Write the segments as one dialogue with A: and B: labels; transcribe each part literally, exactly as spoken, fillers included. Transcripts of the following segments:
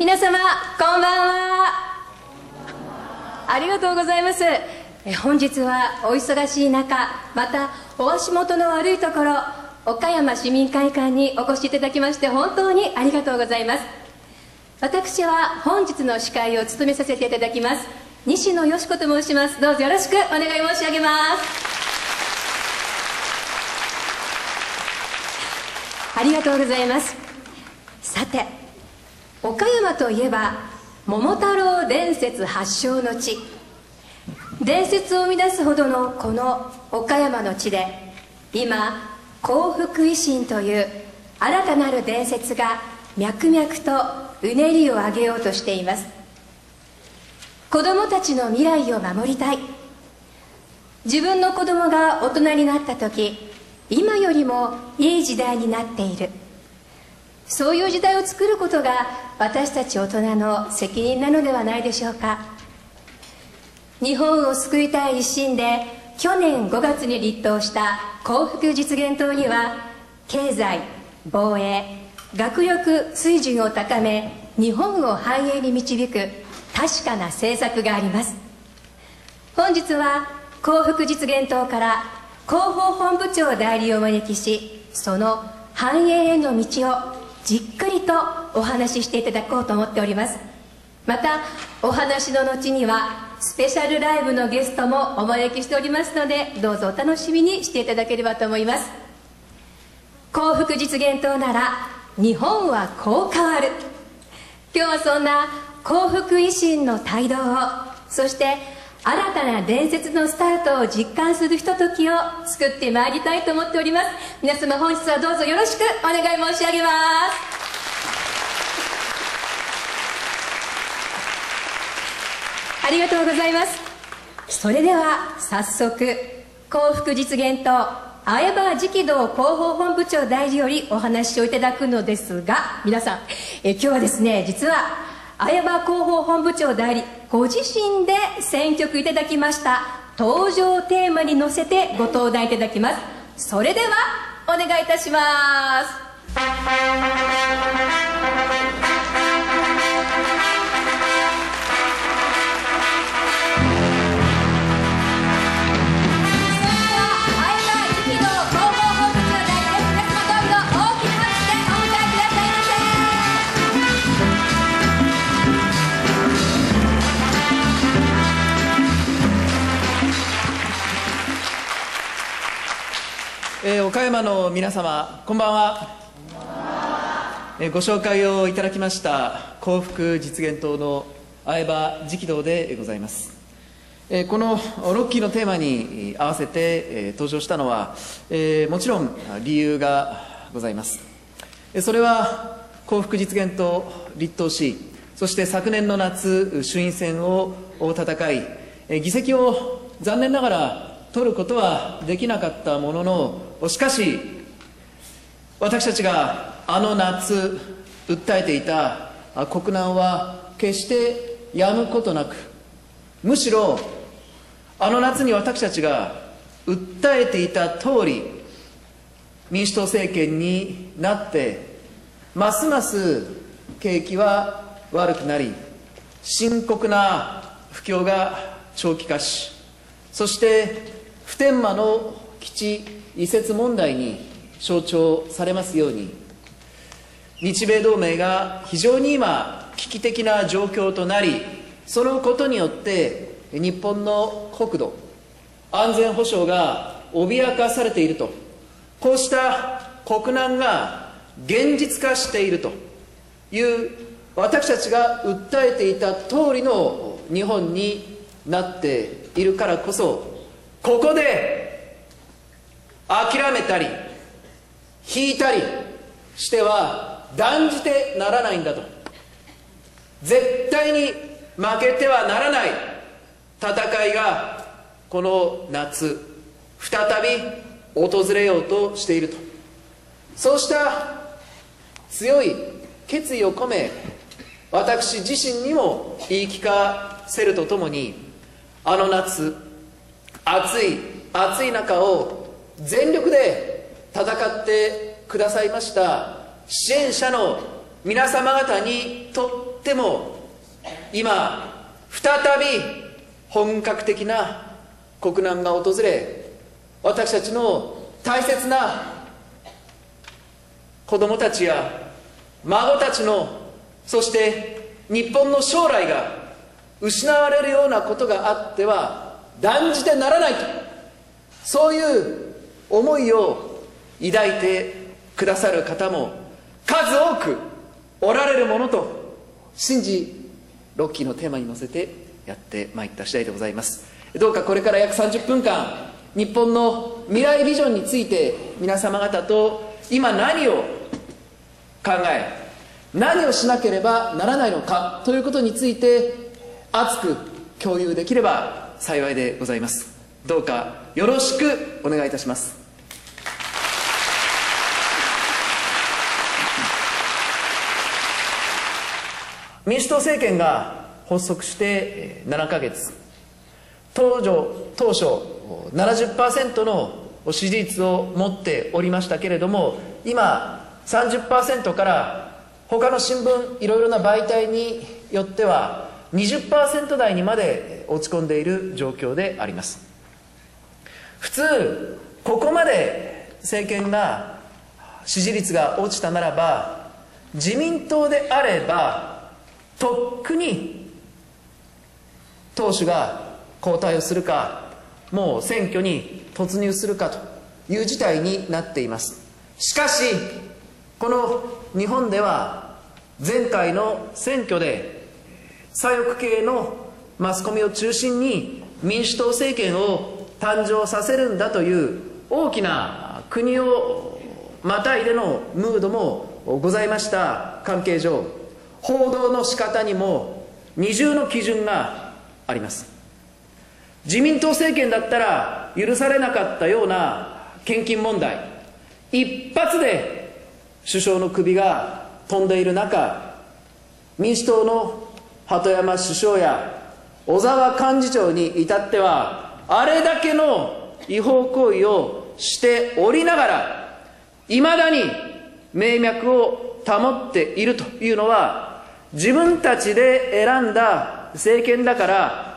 A: 皆様こんばんは。ありがとうございます。え本日はお忙しい中、またお足元の悪いところ、岡山市民会館にお越しいただきまして本当にありがとうございます。私は本日の司会を務めさせていただきます西野よし子と申します。どうぞよろしくお願い申し上げます。ありがとうございます。さて、岡山といえば桃太郎伝説発祥の地、伝説を生み出すほどのこの岡山の地で、今幸福維新という新たなる伝説が脈々とうねりを上げようとしています。子供たちの未来を守りたい、自分の子供が大人になった時、今よりもいい時代になっている、そういう時代を作ることが私たち大人の責任なのではないでしょうか。日本を救いたい一心で去年ごがつに立党した幸福実現党には、経済、防衛、学力水準を高め日本を繁栄に導く確かな政策があります。本日は幸福実現党から広報本部長代理をお招きし、その繁栄への道をじっくりとお話ししていただこうと思っております。またお話の後にはスペシャルライブのゲストもお招きしておりますので、どうぞお楽しみにしていただければと思います。幸福実現党なら日本はこう変わる。今日はそんな幸福維新の帯同を、そして新たな伝説のスタートを実感するひとときを作ってまいりたいと思っております。皆様本日はどうぞよろしくお願い申し上げます。ありがとうございます。それでは早速、幸福実現党相場直道広報本部長代理よりお話をいただくのですが、皆さんえ今日はですね、実は相場広報本部長代理ご自身で選曲いただきました登場テーマに乗せてご登壇いただきます。それではお願いいたします。
B: えー、岡山の皆様こんばんは。えー、ご紹介をいただきました幸福実現党の相場直道でございます。えー、このロッキーのテーマに合わせて、えー、登場したのは、えー、もちろん理由がございます。それは幸福実現党立党し、そして昨年の夏衆院選を戦い、えー、議席を残念ながら取ることはできなかったものの、しかし私たちがあの夏訴えていた国難は決してやむことなく、むしろあの夏に私たちが訴えていた通り、民主党政権になってますます景気は悪くなり、深刻な不況が長期化し、そして普天間の基地移設問題に象徴されますように、日米同盟が非常に今危機的な状況となり、そのことによって日本の国土安全保障が脅かされていると、こうした国難が現実化しているという私たちが訴えていた通りの日本になっているからこそ、ここで諦めたり引いたりしては断じてならないんだと、絶対に負けてはならない戦いがこの夏再び訪れようとしていると、そうした強い決意を込め、私自身にも言い聞かせるとともに、あの夏暑い暑い中を全力で戦ってくださいました支援者の皆様方にとっても今再び本格的な国難が訪れ、私たちの大切な子供たちや孫たちの、そして日本の将来が失われるようなことがあっては断じてならないと、そういう思いを抱いてくださる方も数多くおられるものと信じ、ロッキーのテーマに乗せてやってまいった次第でございます。どうかこれから約さんじゅっぷんかん、日本の未来ビジョンについて皆様方と今何を考え、何をしなければならないのかということについて熱く共有できれば幸いでございます。どうかよろしくお願いいたします。民主党政権が発足してななかげつ、当初、当初 ななじゅっパーセント の支持率を持っておりましたけれども、今 さんじゅっパーセント から他の新聞、いろいろな媒体によっては にじゅっパーセント 台にまで落ち込んでいる状況であります。普通ここまで政権が支持率が落ちたならば、自民党であればとっくに党首が交代をするか、もう選挙に突入するかという事態になっています。しかしこの日本では前回の選挙で左翼系のマスコミを中心に民主党政権を誕生させるんだという大きな国をまたいでのムードもございました関係上、報道の仕方にも二重の基準があります。自民党政権だったら許されなかったような献金問題、一発で首相の首が飛んでいる中、民主党の鳩山首相や小沢幹事長に至ってはあれだけの違法行為をしておりながらいまだに命脈を保っているというのは、自分たちで選んだ政権だから、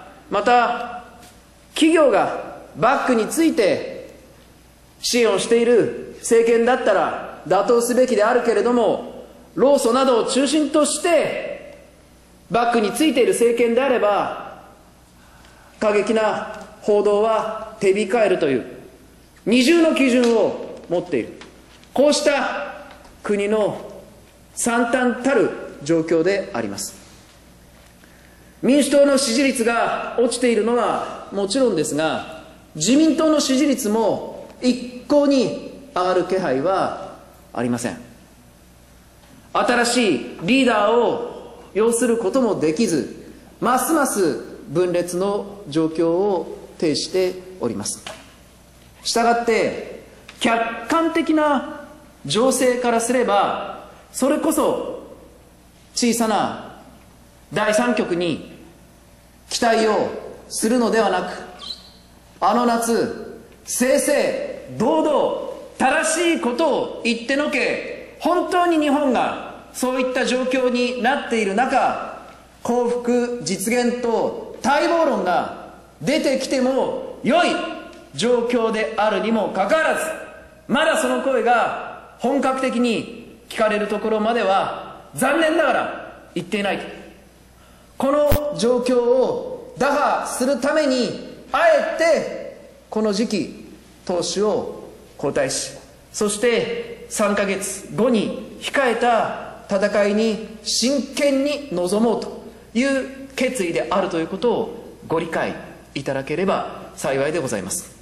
B: また企業がバックについて支援をしている政権だったら打倒すべきであるけれども、労組などを中心としてバックについている政権であれば過激な報道は手控えるという二重の基準を持っている、こうした国の惨憺たる状況であります。民主党の支持率が落ちているのはもちろんですが、自民党の支持率も一向に上がる気配はありません。新しいリーダーを擁することもできず、ますます分裂の状況を呈しております。したがって客観的な情勢からすれば、それこそ小さな第三極に期待をするのではなく、あの夏正々堂々正しいことを言ってのけ、本当に日本がそういった状況になっている中、幸福実現と待望論が出てきても良い状況であるにもかかわらず、まだその声が本格的に聞かれるところまでは残念ながら言っていないと。この状況を打破するためにあえてこの時期党首を交代し、そしてさんかげつごに控えた戦いに真剣に臨もうという決意であるということをご理解いただければ幸いでございます。